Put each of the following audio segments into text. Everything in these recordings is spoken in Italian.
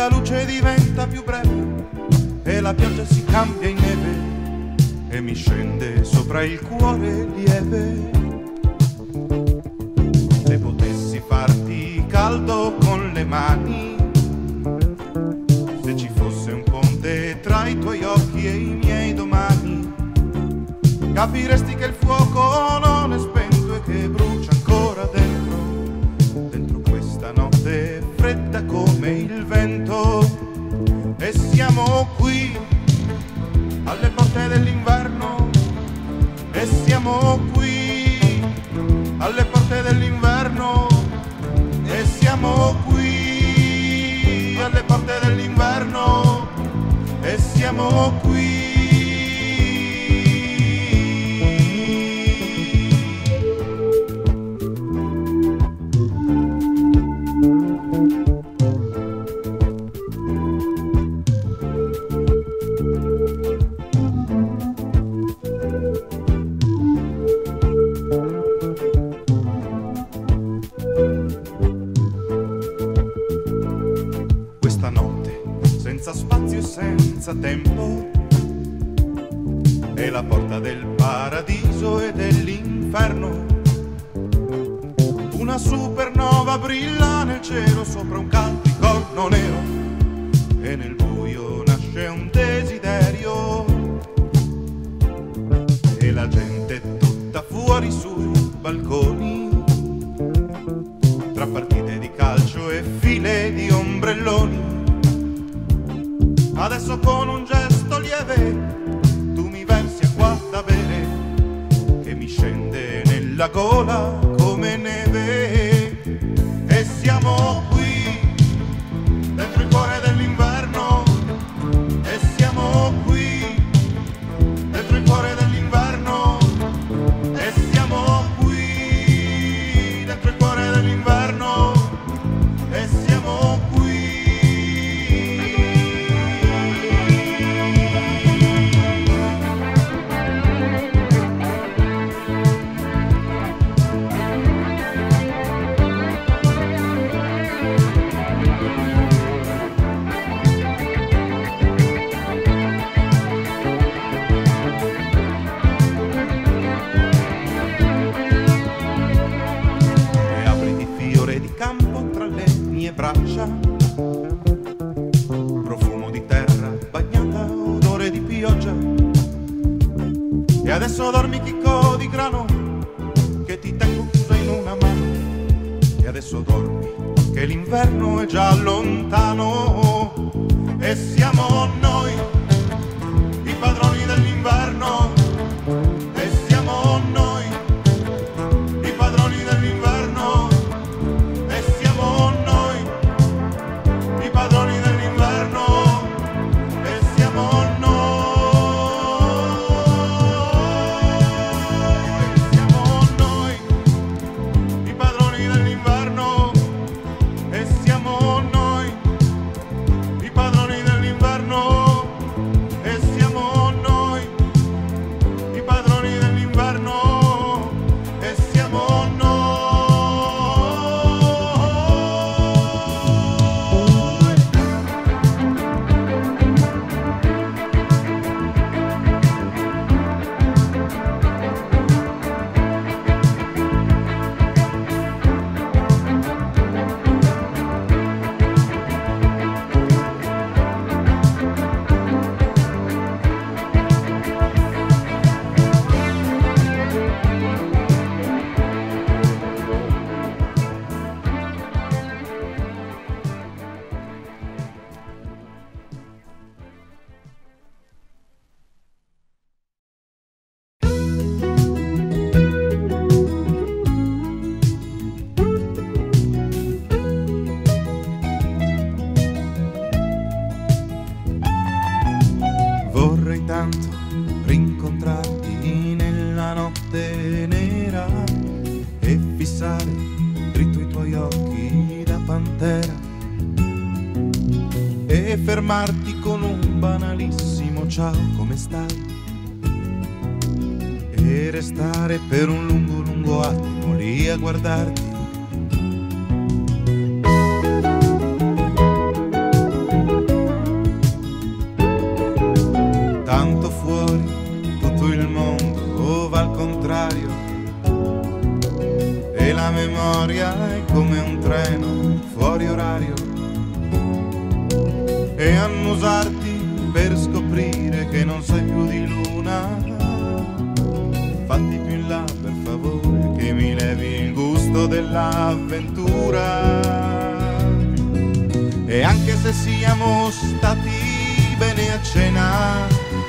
la luce diventa più breve e la pioggia si cambia in neve e mi scende sopra il cuore lieve. Se potessi farti caldo con le mani, se ci fosse un ponte tra i tuoi occhi e i miei domani, capiresti che il fuoco non è spento e che brucia ancora dentro questa notte fredda come il vento. E siamo qui alle porte dell'inverno, e siamo qui alle porte dell'inverno, e siamo qui alle porte dell'inverno, e siamo qui. Questa notte senza spazio e senza tempo è la porta del paradiso e dell'inferno. Una supernova brilla nel cielo sopra un capricorno nero e nel buio nasce un desiderio. E la gente è tutta fuori sui balconi, tra partite di calcio e file di ombrelloni. Adesso con un gesto lieve tu mi versi acqua da bere che mi scende nella gola come neve. E siamo qui dentro il cuore dell'inverno, e siamo qui dentro il cuore dell'inverno, e siamo qui dentro il cuore dell'inverno, e siamo qui. Campo tra le mie braccia, profumo di terra bagnata, odore di pioggia. E adesso dormi chicco di grano che ti tengo chiusa in una mano. E adesso dormi che l'inverno è già lontano. E siamo noi i padroni dell'inverno, e siamo noi i padroni dell'inverno. Tanto rincontrarti nella notte nera e fissare dritto i tuoi occhi da pantera e fermarti con un banalissimo ciao, come stai? E restare per un lungo lungo attimo lì a guardarti treno fuori orario e annusarti per scoprire che non sei più di luna. Fatti più in là per favore, che mi levi il gusto dell'avventura. E anche se siamo stati bene a cena,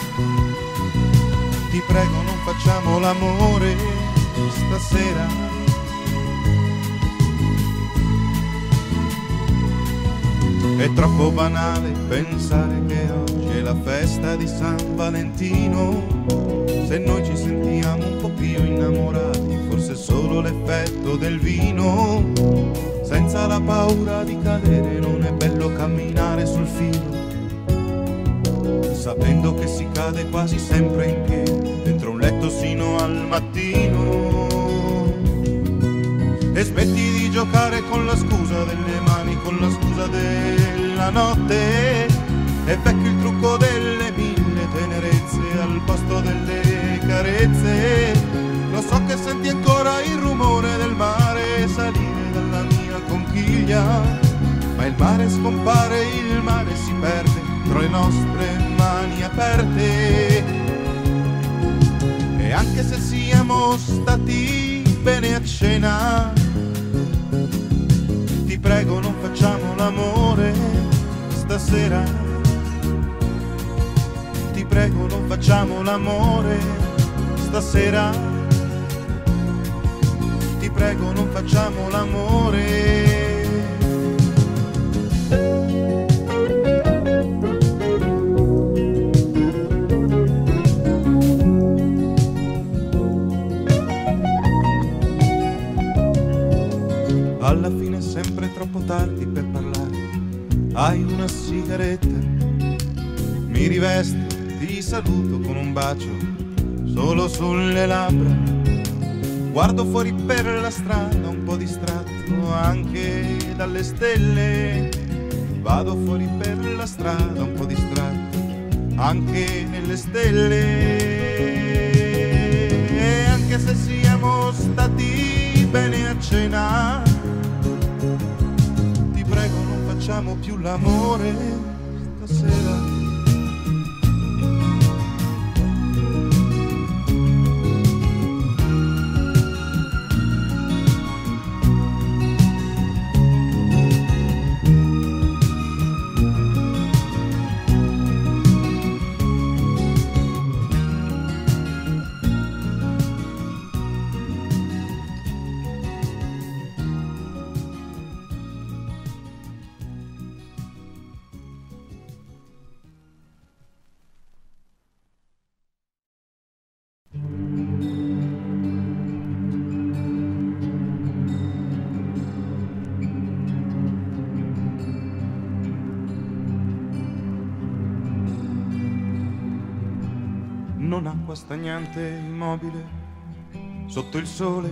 ti prego non facciamo l'amore stasera. È troppo banale pensare che oggi è la festa di San Valentino. Se noi ci sentiamo un po' più innamorati, forse è solo l'effetto del vino. Senza la paura di cadere non è bello camminare sul filo, sapendo che si cade quasi sempre in piedi dentro un letto sino al mattino. E smetti di giocare con la scusa delle mani, con la scusa della notte. È vecchio il trucco delle mille tenerezze al posto delle carezze. Lo so che senti ancora il rumore del mare salire dalla mia conchiglia, ma il mare scompare, il mare si perde tra le nostre mani aperte. E anche se siamo stati bene a cena, ti prego non facciamo l'amore stasera. Ti prego non facciamo l'amore stasera. Ti prego non facciamo l'amore. Alla fine è sempre troppo tardi per parlare. Hai una sigaretta, mi rivesto, ti saluto con un bacio solo sulle labbra. Guardo fuori per la strada un po' distratto anche dalle stelle. Vado fuori per la strada un po' distratto anche nelle stelle. E anche se siamo stati bene a cena, ti prego non facciamo più l'amore stasera. Non acqua stagnante immobile sotto il sole,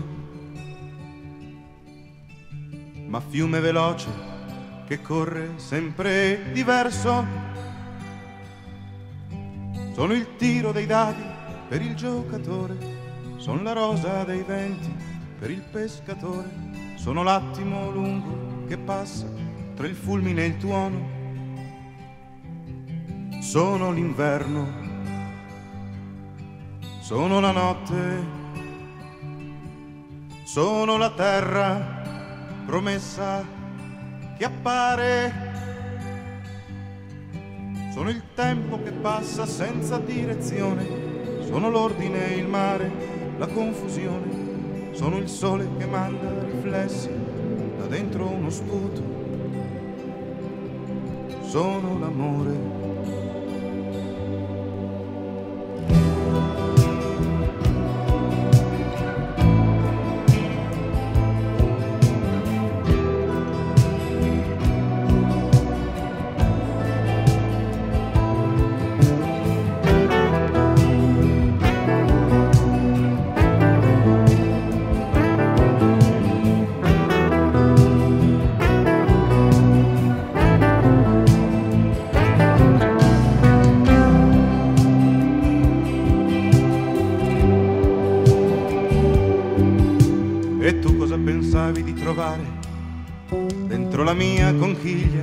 ma fiume veloce che corre sempre diverso. Sono il tiro dei dadi per il giocatore, sono la rosa dei venti per il pescatore, sono l'attimo lungo che passa tra il fulmine e il tuono, sono l'inverno, sono la notte, sono la terra promessa che appare, sono il tempo che passa senza direzione, sono l'ordine e il mare, la confusione, sono il sole che manda riflessi da dentro uno sputo, sono l'amore. dentro la mia conchiglia,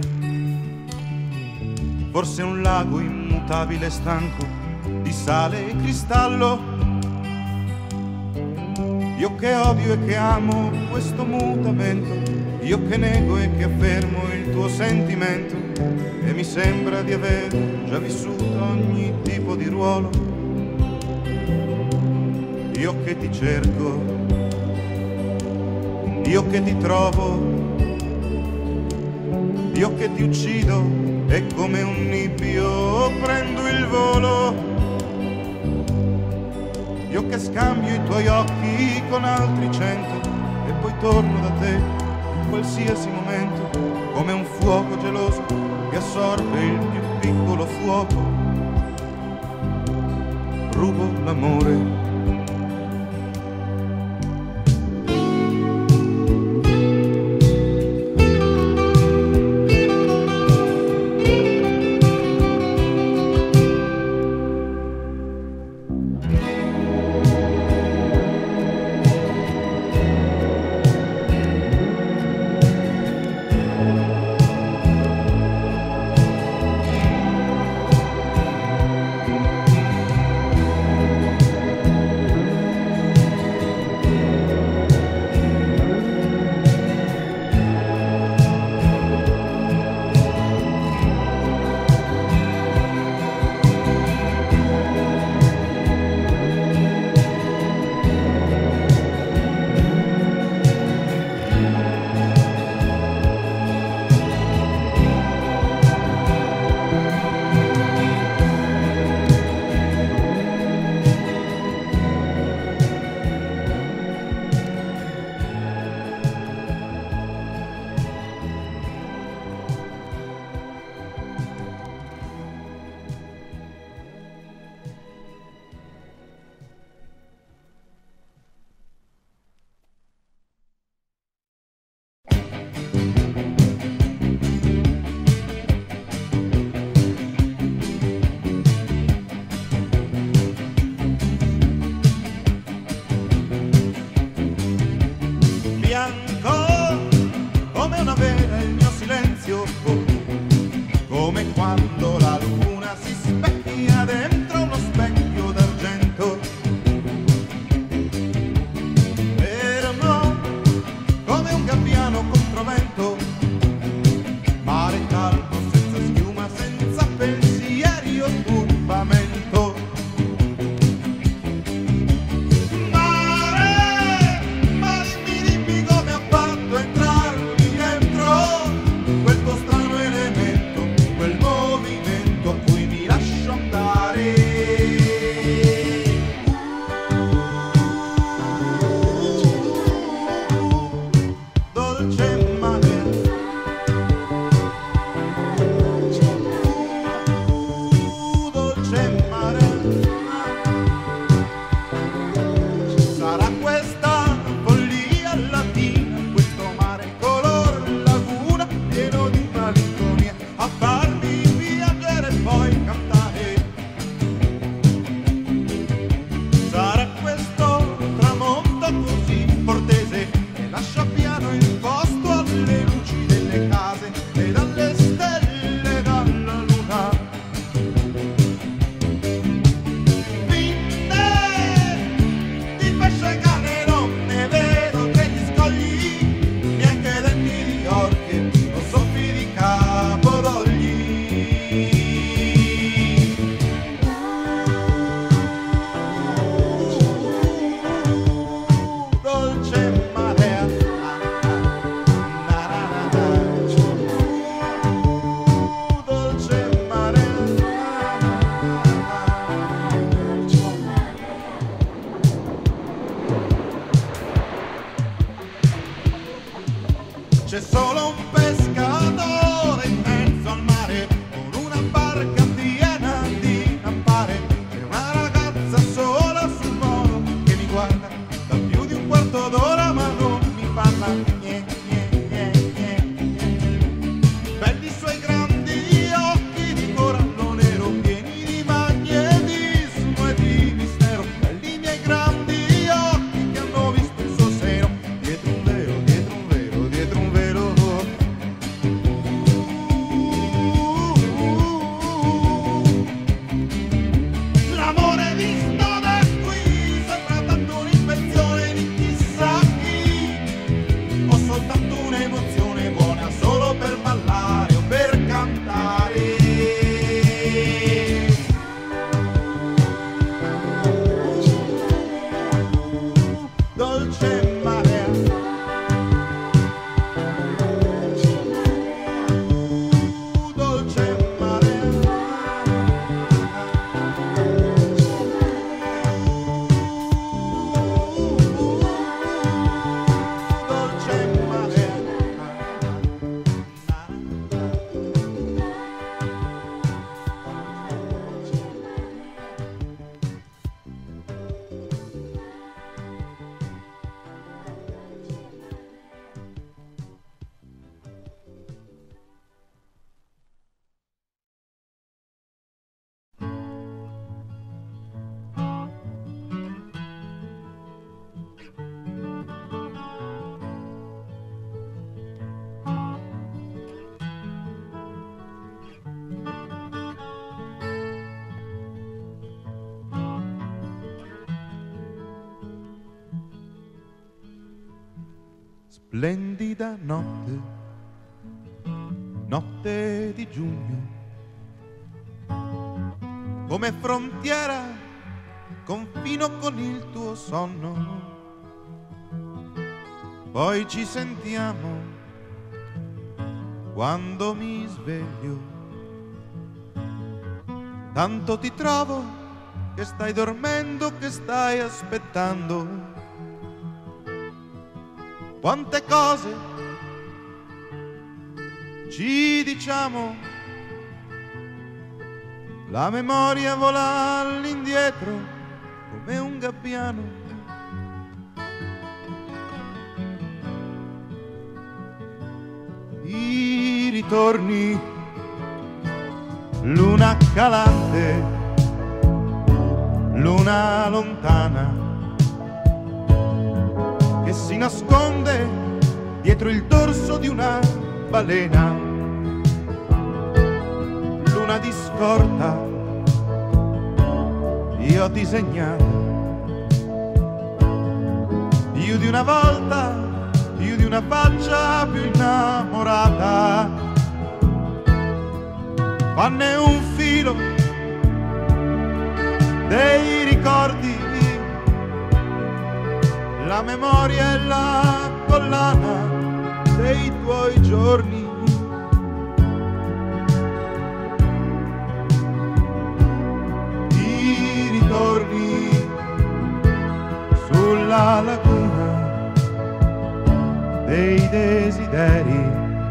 forse un lago immutabile e stanco di sale e cristallo. Io che odio e che amo questo mutamento, io che nego e che affermo il tuo sentimento, e mi sembra di aver già vissuto ogni tipo di ruolo. Io che ti cerco, io che ti trovo, io che ti uccido e come un nibbio prendo il volo. Io che scambio i tuoi occhi con altri 100 e poi torno da te in qualsiasi momento, come un fuoco geloso che assorbe il più piccolo fuoco. Rubo l'amore. C'è solo un pescatore in mezzo al mare con una barca piena di campare e una ragazza sola sul molo che mi guarda da più di un quarto d'ora ma non mi parla. Belli i suoi grandi occhi di corallo nero pieni di magnetismo e di mistero. Belli i miei grandi occhi che hanno visto il suo seno dietro un velo, dietro un velo, dietro un velo. per ballare o per cantare. Dolce marea, dolce marea, dolce marea. Splendida notte, notte di giugno, come frontiera confino con il tuo sonno. Poi ci sentiamo quando mi sveglio, tanto ti trovo che stai dormendo, che stai aspettando. Quante cose ci diciamo, la memoria vola all'indietro come un gabbiano. I ritorni, luna calante, luna lontana, che si nasconde dietro il dorso di una balena. Luna di scorta, io ho disegnato più di una volta, più di una faccia più innamorata. Fanne un filo dei ricordi, la memoria è la collana dei tuoi giorni. I ritorni sulla laguna dei desideri,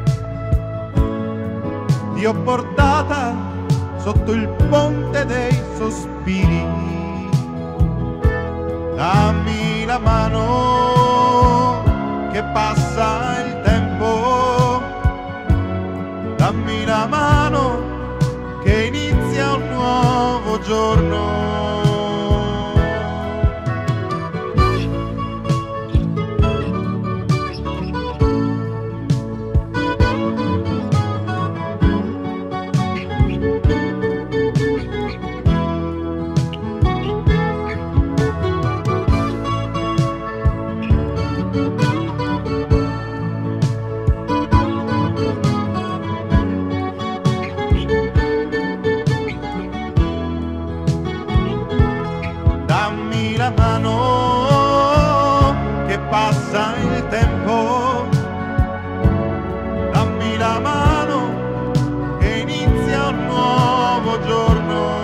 ti ho portata sotto il ponte dei sospiri. Dammi la mano che passa il tempo, dammi la mano che inizia un nuovo giorno. La mano che passa il tempo, dammi la mano che inizia un nuovo giorno.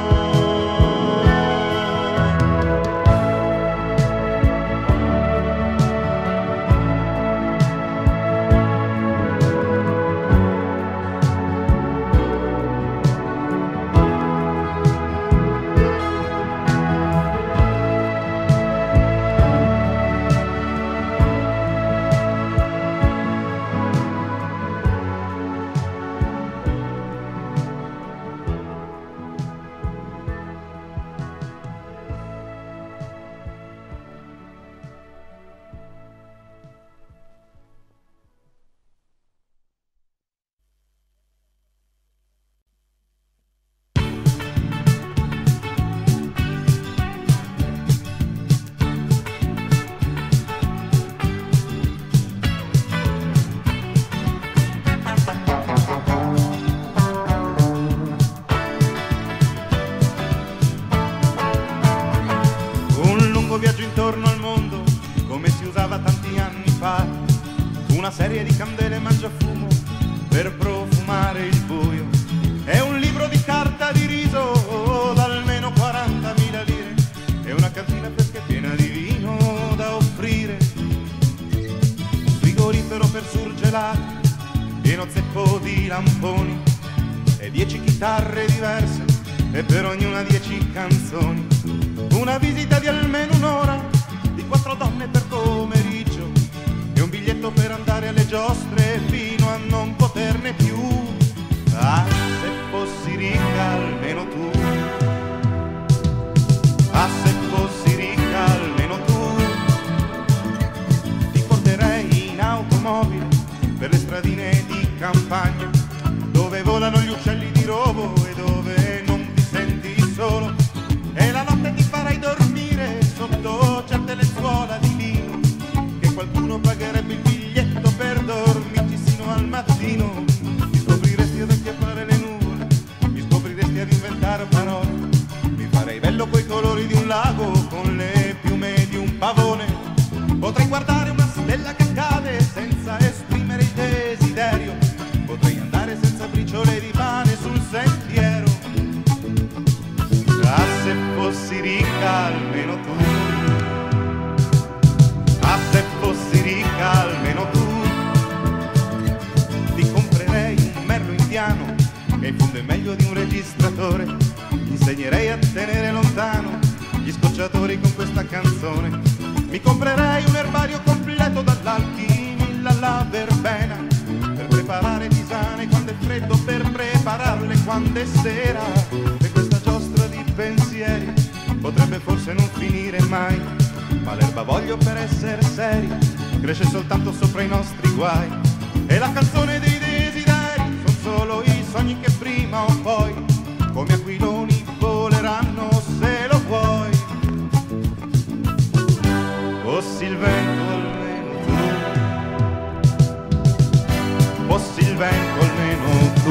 serie di candele mangiafumo per profumare il buio. È un libro di carta di riso da almeno 40.000 lire e una cantina fresca piena di vino da offrire. Un frigorifero per surgelati pieno zeppo di lamponi e 10 chitarre diverse e per ognuna 10 canzoni. Una visita di almeno un'ora di 4 donne per pomeriggio e un biglietto per andare alle giostre fino a non poterne più. Ah, se fossi ricca almeno tu, ah, se fossi ricca almeno tu, ti porterei in automobile per le stradine di campagna dove volano gli uccelli di rovo e dove non ti senti solo, e la notte ti farai dormire sotto certe lenzuola di lino che qualcuno pagherebbe il biglietto per dormirci sino al mattino. Mi scopriresti ad acchiappare le nuvole, mi scopriresti ad inventare parole, mi farei bello coi colori di un lago con le piume di un pavone. Potrei guardare una stella che cade senza esprimere il desiderio, potrei andare senza briciole di pane sul sentiero. Ah, se fossi ricca almeno tu, ah, se fossi ricca almeno tu, ti comprerei un merlo indiano che in fondo è meglio di un registratore, ti insegnerei a tenere lontano gli scocciatori con questa canzone, mi comprerei un erbario completo dall'alchimilla alla verbena per preparare tisane quando è freddo, per prepararle quando è sera, e questa giostra di pensieri potrebbe forse non finire mai, ma l'erba voglio per essere seri cresce soltanto sopra i nostri guai, e la canzone dei desideri son solo i sogni che prima o poi come aquiloni voleranno se lo vuoi. Fossi il vento almeno tu, fossi il vento almeno tu.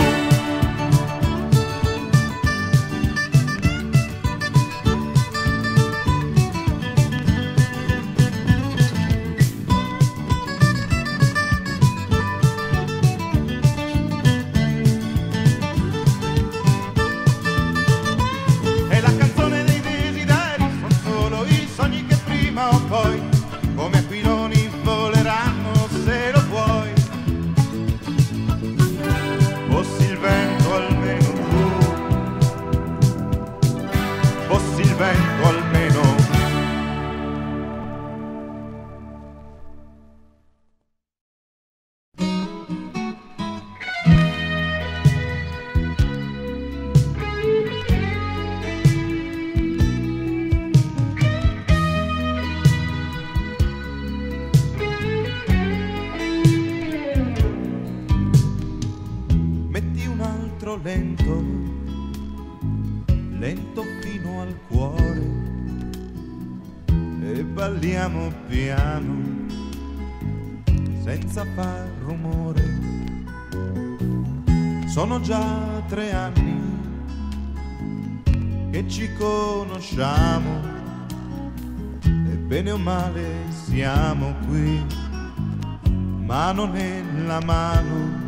E la canzone dei desideri son solo i sogni che prima o poi come aquiloni voleranno se lo vuoi. Fossi il vento almeno tu, fossi il vento almeno tu. Metti un altro lento, lento fino al cuore, e balliamo piano, senza far rumore. Sono già 3 anni che ci conosciamo, e bene o male siamo qui, mano nella mano,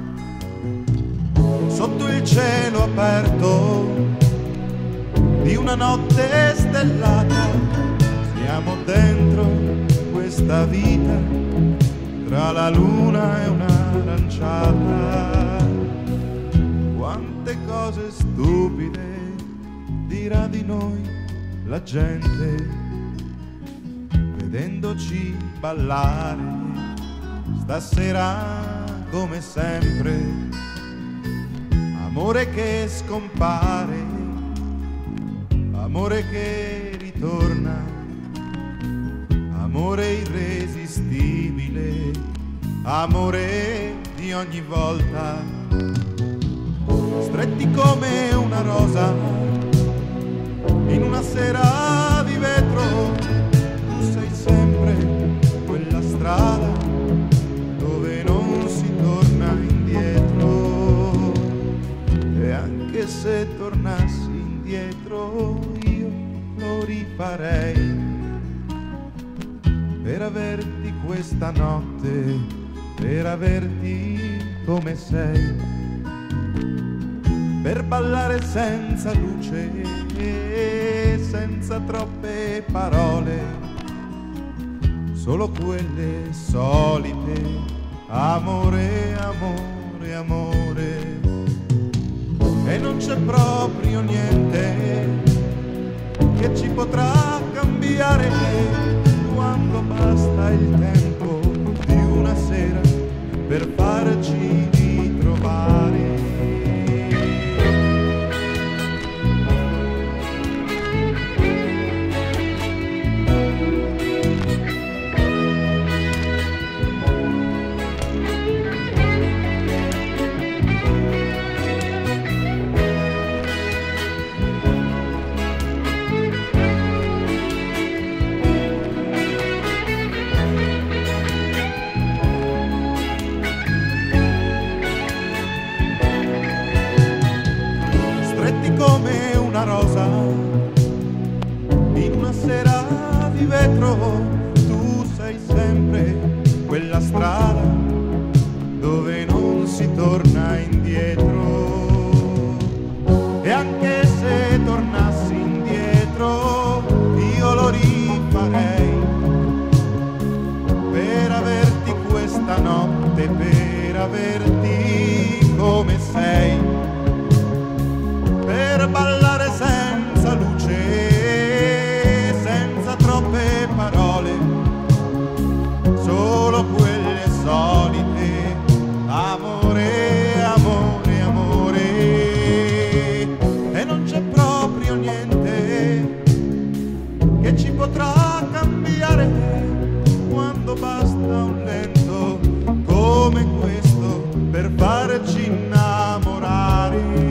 sotto il cielo aperto di una notte stellata. Siamo dentro questa vita tra la luna e un'aranciata. Quante cose stupide dirà di noi la gente vedendoci ballare stasera come sempre. Amore che scompare, amore che ritorna, amore irresistibile, amore di ogni volta. Stretti come una rosa in una sera di vetro, tu sei sempre quella strada dove non si torna indietro. E anche se tornassi indietro io lo rifarei per averti questa notte per averti come sei, per ballare senza luce e senza troppe parole, solo quelle solite, amore, amore, amore. E non c'è proprio niente che ci potrà cambiare quando basta il tempo di una sera per farci ritrovare. Come una rosa in una sera di vetro, tu sei sempre quella strada dove non si torna indietro. E anche se tornassi indietro io lo rifarei per averti questa notte, per averti come sei, per ballare senza luce, senza troppe parole, solo quelle solite, amore, amore, amore. E non c'è proprio niente che ci potrà cambiare quando basta un lento come questo per farci innamorare.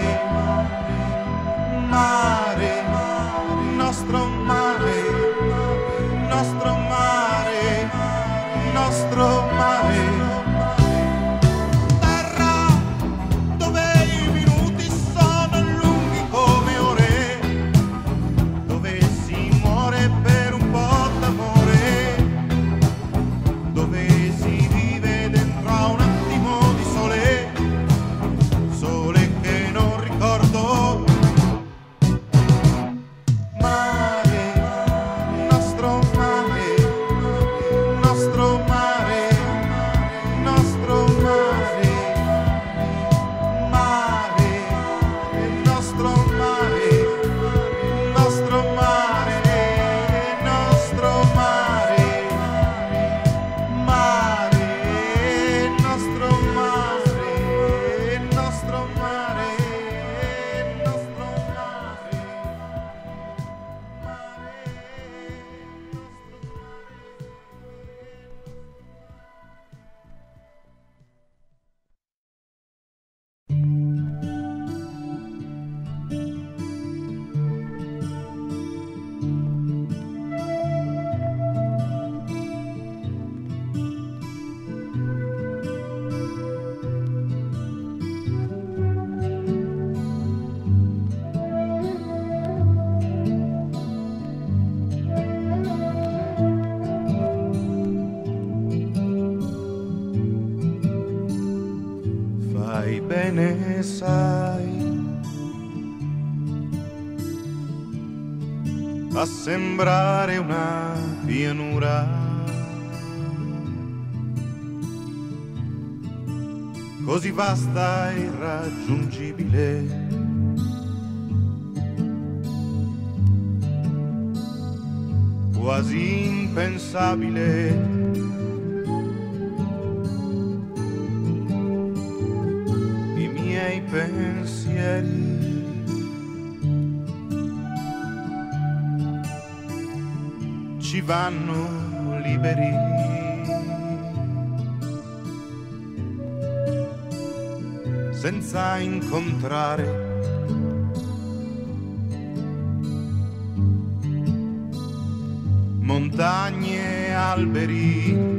nostro mare, nostro mare. Bene sai a sembrare una pianura, così vasta e irraggiungibile, quasi impensabile. I pensieri ci vanno liberi, senza incontrare montagne e alberi.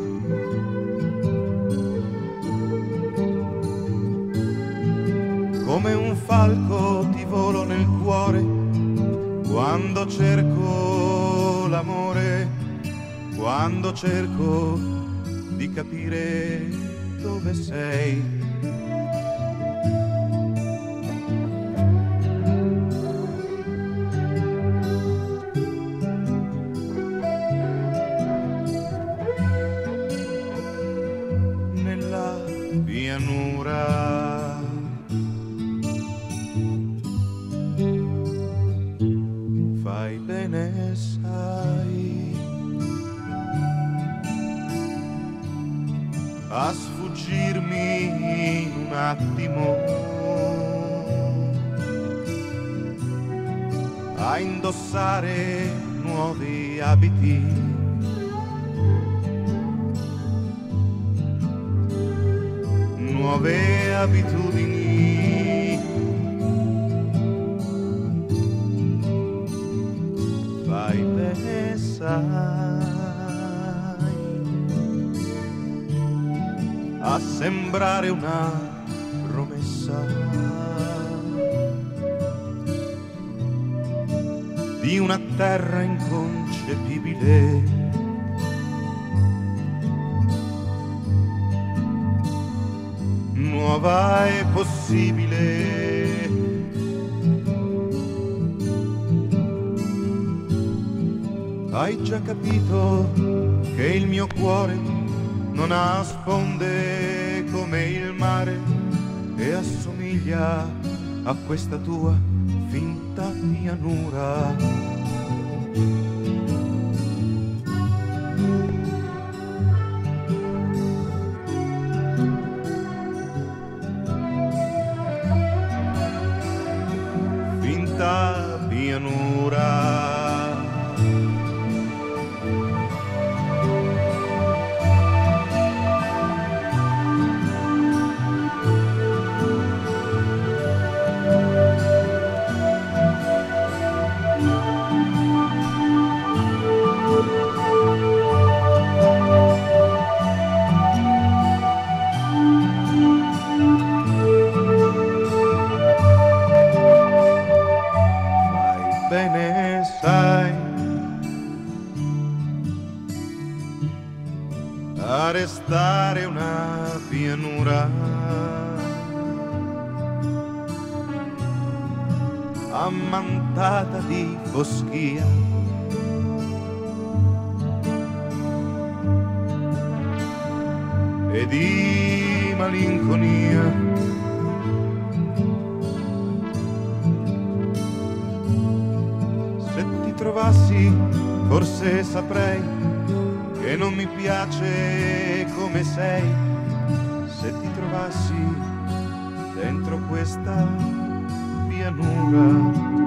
Come un falco ti volo nel cuore quando cerco l'amore, quando cerco di capire dove sei. Nella pianura bene sai a sfuggirmi in un attimo, a indossare nuovi abiti, nuove abitudini. Fai bene sai a sembrare una promessa di una terra inconcepibile, nuova e possibile. Hai già capito che il mio cuore non ha sponde come il mare e assomiglia a questa tua finta pianura. Finta pianura. a restare una pianura ammantata di foschia e di malinconia. Se ti trovassi forse saprei che non mi piace come sei. Se ti trovassi dentro questa pianura